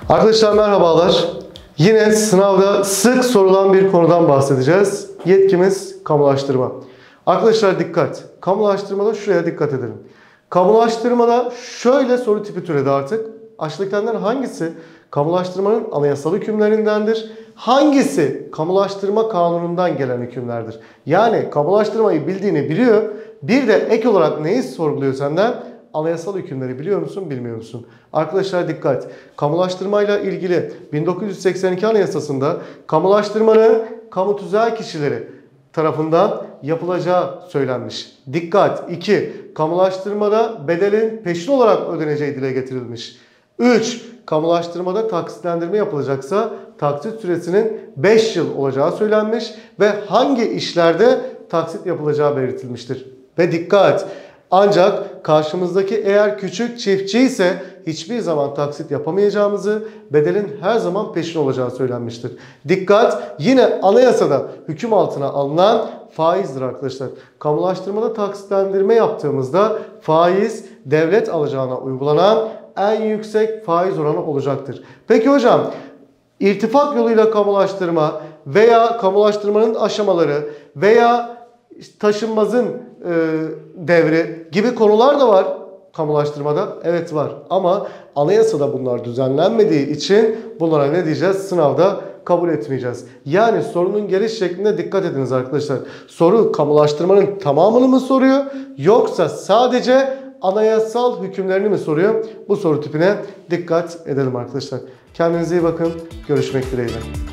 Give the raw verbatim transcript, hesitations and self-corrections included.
Arkadaşlar merhabalar. Yine sınavda sık sorulan bir konudan bahsedeceğiz. Yetkimiz kamulaştırma. Arkadaşlar dikkat. Kamulaştırmada şuraya dikkat edelim. Kamulaştırmada şöyle soru tipi türedi artık. Aşağıdakilerden hangisi kamulaştırmanın anayasal hükümlerindendir? Hangisi kamulaştırma kanunundan gelen hükümlerdir? Yani kamulaştırmayı bildiğini biliyor. Bir de ek olarak neyi sorguluyor senden? Anayasal hükümleri biliyor musun, bilmiyor musun? Arkadaşlar dikkat. Kamulaştırmayla ilgili bin dokuz yüz seksen iki Anayasası'nda kamulaştırmanın kamu tüzel kişileri tarafından yapılacağı söylenmiş. Dikkat. iki. Kamulaştırmada bedelin peşin olarak ödeneceği dile getirilmiş. üç. Kamulaştırmada taksitlendirme yapılacaksa taksit süresinin beş yıl olacağı söylenmiş ve hangi işlerde taksit yapılacağı belirtilmiştir. Ve dikkat! Ancak karşımızdaki eğer küçük çiftçi ise hiçbir zaman taksit yapamayacağımızı, bedelin her zaman peşin olacağı söylenmiştir. Dikkat! Yine anayasada hüküm altına alınan faizdir arkadaşlar. Kamulaştırmada taksitlendirme yaptığımızda faiz devlet alacağına uygulanan en yüksek faiz oranı olacaktır. Peki hocam, irtifak yoluyla kamulaştırma veya kamulaştırmanın aşamaları veya taşınmazın e, devri gibi konular da var kamulaştırmada. Evet var ama anayasada bunlar düzenlenmediği için bunlara ne diyeceğiz? Sınavda kabul etmeyeceğiz. Yani sorunun geliş şekline dikkat ediniz arkadaşlar. Soru kamulaştırmanın tamamını mı soruyor yoksa sadece anayasal hükümlerini mi soruyor? Bu soru tipine dikkat edelim arkadaşlar. Kendinize iyi bakın. Görüşmek dileğiyle.